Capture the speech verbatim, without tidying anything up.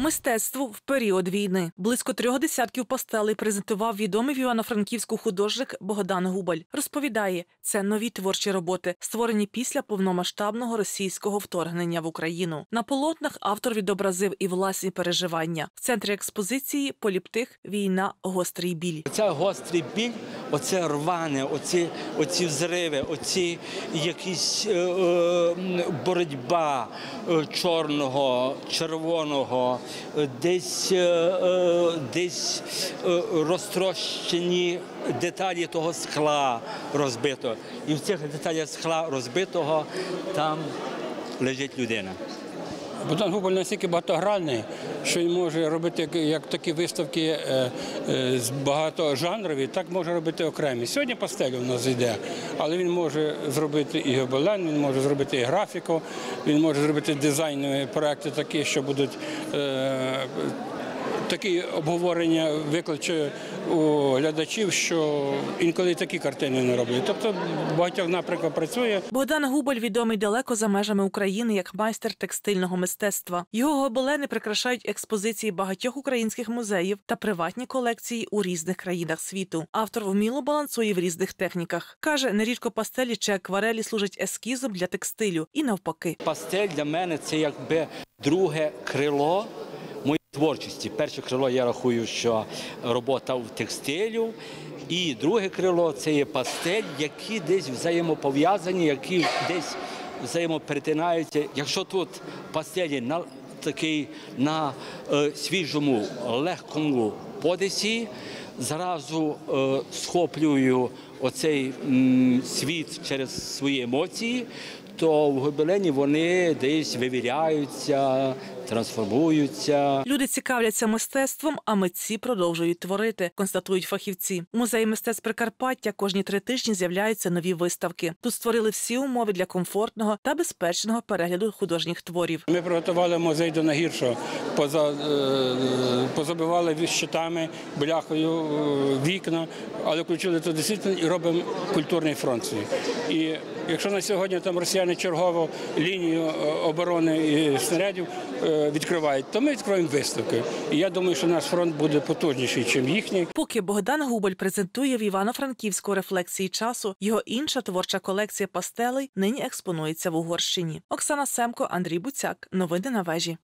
Мистецтво в період війни. Близько трьох десятків пастелей презентував відомий в Івано-Франківську художник Богдан Губаль. Розповідає, це нові творчі роботи, створені після повномасштабного російського вторгнення в Україну. На полотнах автор відобразив і власні переживання. В центрі експозиції поліптих «Війна. Гострий біль». Ця гострий біль, оце рване, оці, оці взриви, оці якісь е, е, боротьба е, чорного, червоного, е, десь, е, десь е, розтрощені деталі того скла розбитого. І в цих деталях скла розбитого там лежить людина. Богдан Губаль настільки багатогранний, що він може робити як такі виставки з багатожанрові, так може робити окремі. Сьогодні пастель у нас йде, але він може зробити і гобелен, він може зробити і графіку, він може зробити дизайнові проекти такі, що будуть такі обговорення викличе у глядачів, що інколи такі картини не роблять. Тобто в багатьох напрямках працює. Богдан Губаль відомий далеко за межами України як майстер текстильного мистецтва. Його гобелени прикрашають експозиції багатьох українських музеїв та приватні колекції у різних країнах світу. Автор вміло балансує в різних техніках. Каже, нерідко пастелі чи акварелі служать ескізом для текстилю і навпаки. Пастель для мене – це якби друге крило творчості. Перше крило, я рахую, що робота в текстилю, і друге крило – це є пастель, які десь взаємопов'язані, які десь взаємоперетинаються. Якщо тут пастелі на такий на е, свіжому, легкому подисі, зразу е, схоплюю оцей м, світ через свої емоції, то в гобелені вони десь вивіряються, трансформуються. Люди цікавляться мистецтвом, а митці продовжують творити, констатують фахівці. У музеї мистецтв Прикарпаття кожні три тижні з'являються нові виставки. Тут створили всі умови для комфортного та безпечного перегляду художніх творів. Ми приготували музей до найгіршого. Поза, позабивали щитами, бляхою вікна, але включили туди дійсно і робимо культурний фронт свій. І якщо на сьогодні там росіяни чергову лінію оборони і снарядів відкривають, то ми відкриємо виставки. І я думаю, що наш фронт буде потужніший, ніж їхній. Поки Богдан Губаль презентує в Івано-Франківську рефлексії часу, його інша творча колекція пастелей нині експонується в Угорщині. Оксана Семко, Андрій Буцяк. Новини на вежі.